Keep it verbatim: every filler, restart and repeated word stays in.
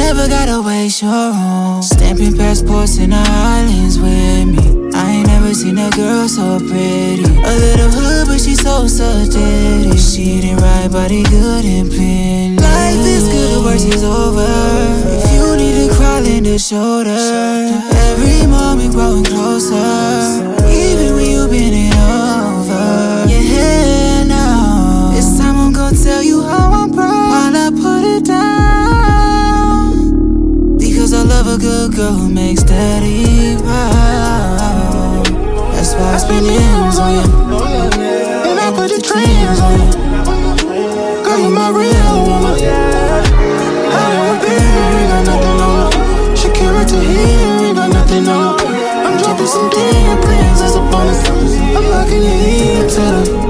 never gotta waste your own. Stamping passports in the islands with me. I ain't never seen a girl so pretty. A little hood, but she so steady. She didn't ride, body good and plenty. Life is good, the worst is over. If you need to crawl in the shoulder, every moment growing closer. Even when you been it over. Yeah, now this time I'm gonna tell you how I'm proud while I put it down. Because I love a good girl who makes daddy proud. That's why I spend M's on you, and I put the dreams on you. Girl, you my real woman. I never been, ain't got nothing on her. Shakira to here, ain't got nothing on her. I'm dropping some damn plans as a bonus. I'm locking it in to the